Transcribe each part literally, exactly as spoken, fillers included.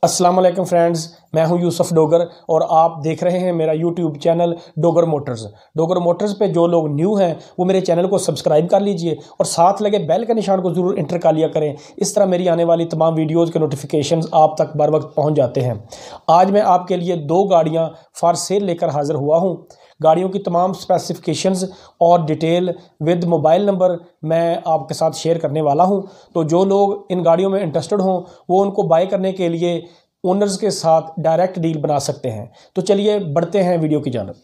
अस्सलाम वालेकुम फ्रेंड्स, मैं हूं यूसुफ डोगर और आप देख रहे हैं मेरा YouTube channel Dogar motors. Dogar motors पे जो लोग न्यू हैं वो मेरे चैनल को सब्सक्राइब कर लीजिए और साथ लगे बेल के निशान को ज़रूर इंटर कर लिया करें। इस तरह मेरी आने वाली तमाम वीडियोज़ के नोटिफिकेशंस आप तक बर वक्त पहुँच जाते हैं। आज मैं आपके लिए दो गाड़ियाँ फॉर सेल लेकर हाज़िर हुआ हूँ। गाड़ियों की तमाम स्पेसिफिकेशंस और डिटेल विद मोबाइल नंबर मैं आपके साथ शेयर करने वाला हूं। तो जो लोग इन गाड़ियों में इंटरेस्टेड हों वो उनको बाय करने के लिए ओनर्स के साथ डायरेक्ट डील बना सकते हैं। तो चलिए बढ़ते हैं वीडियो की जानब।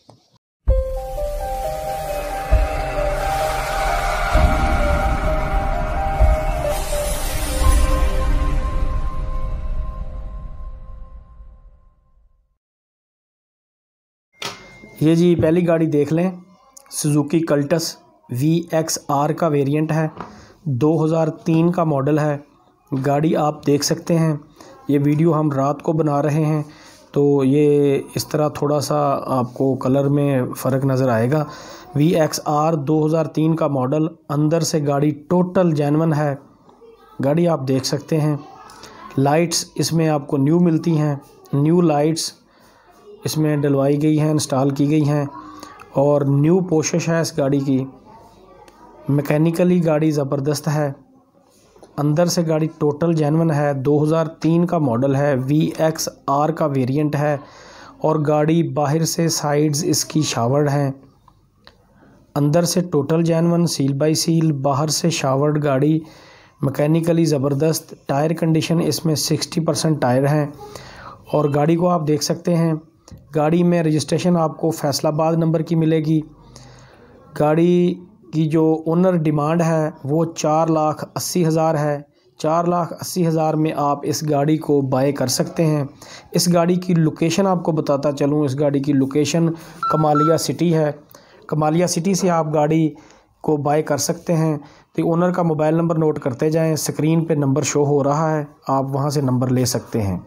ये जी पहली गाड़ी देख लें, Suzuki Cultus V X R का वेरिएंट है, दो हज़ार तीन का मॉडल है। गाड़ी आप देख सकते हैं। ये वीडियो हम रात को बना रहे हैं तो ये इस तरह थोड़ा सा आपको कलर में फ़र्क नज़र आएगा। वी एक्स आर दो हज़ार तीन का मॉडल, अंदर से गाड़ी टोटल जेन्युइन है। गाड़ी आप देख सकते हैं। लाइट्स इसमें आपको न्यू मिलती हैं, न्यू लाइट्स इसमें डलवाई गई हैं, इंस्टॉल की गई हैं और न्यू पोशिश है इस गाड़ी की। मैकेनिकली गाड़ी ज़बरदस्त है। अंदर से गाड़ी टोटल जेन्युइन है। दो हज़ार तीन का मॉडल है, वी एक्स आर का वेरिएंट है और गाड़ी बाहर से साइड्स इसकी शावर्ड हैं। अंदर से total genuine, seal by seal, बाहर से शावर्ड गाड़ी, मैकेनिकली ज़बरदस्त। टायर कंडीशन इसमें साठ परसेंट टायर हैं और गाड़ी को आप देख सकते हैं। गाड़ी में रजिस्ट्रेशन आपको फैसलाबाद नंबर की मिलेगी। गाड़ी की जो ओनर डिमांड है वो चार लाख अस्सी हज़ार है। चार लाख अस्सी हज़ार में आप इस गाड़ी को बाय कर सकते हैं। इस गाड़ी की लोकेशन आपको बताता चलूँ, इस गाड़ी की लोकेशन कमालिया सिटी है। कमालिया सिटी से आप गाड़ी को बाय कर सकते हैं। तो ओनर का मोबाइल नंबर नोट करते जाएं, स्क्रीन पे नंबर शो हो रहा है, आप वहां से नंबर ले सकते हैं।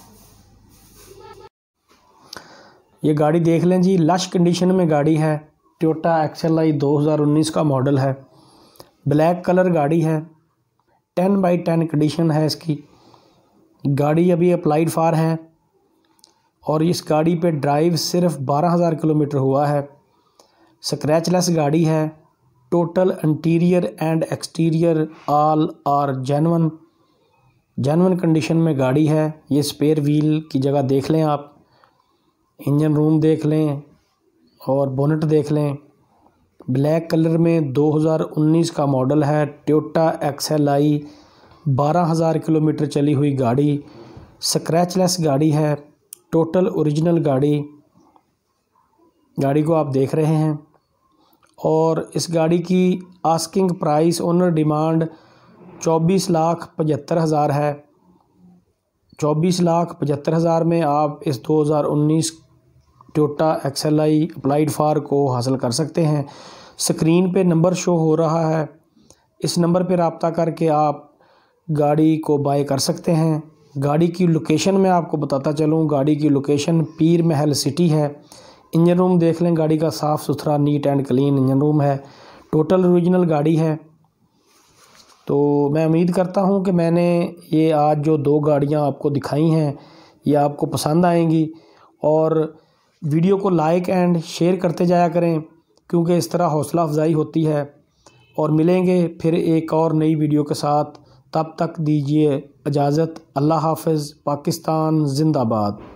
ये गाड़ी देख लें जी, लश कंडीशन में गाड़ी है। टोयोटा एक्स एल आई दो हज़ार उन्नीस का मॉडल है। ब्लैक कलर गाड़ी है। टेन बाई टेन कंडीशन है इसकी। गाड़ी अभी अप्लाइड फॉर है और इस गाड़ी पे ड्राइव सिर्फ बारह हज़ार किलोमीटर हुआ है। स्क्रैचलेस गाड़ी है। Total interior and exterior all are genuine genuine condition में गाड़ी है। ये स्पेयर व्हील की जगह देख लें आप, इंजन रूम देख लें और बोनेट देख लें। ब्लैक कलर में दो हज़ार उन्नीस का मॉडल है। टोयोटा एक्स एल आई बारह हज़ार किलोमीटर चली हुई गाड़ी, स्क्रैचलेस गाड़ी है, टोटल ओरिजिनल गाड़ी। गाड़ी को आप देख रहे हैं और इस गाड़ी की आस्किंग प्राइस ओनर डिमांड चौबीस लाख पचहत्तर हज़ार है। चौबीस लाख पचहत्तर हज़ार में आप इस दो हज़ार उन्नीस Toyota X L I applied for को हासिल कर सकते हैं। स्क्रीन पे नंबर शो हो रहा है, इस नंबर पे रब्ता करके आप गाड़ी को बाय कर सकते हैं। गाड़ी की लोकेशन मैं आपको बताता चलूँ, गाड़ी की लोकेशन पीर महल सिटी है। इंजन रूम देख लें, गाड़ी का साफ़ सुथरा neat and clean engine room है। टोटल ओरिजिनल गाड़ी है। तो मैं उम्मीद करता हूं कि मैंने ये आज जो दो गाड़ियां आपको दिखाई हैं ये आपको पसंद आएंगी और वीडियो को लाइक एंड शेयर करते जाया करें क्योंकि इस तरह हौसला अफजाई होती है। और मिलेंगे फिर एक और नई वीडियो के साथ, तब तक दीजिए इजाज़त। अल्लाह हाफ़िज़। पाकिस्तान जिंदाबाद।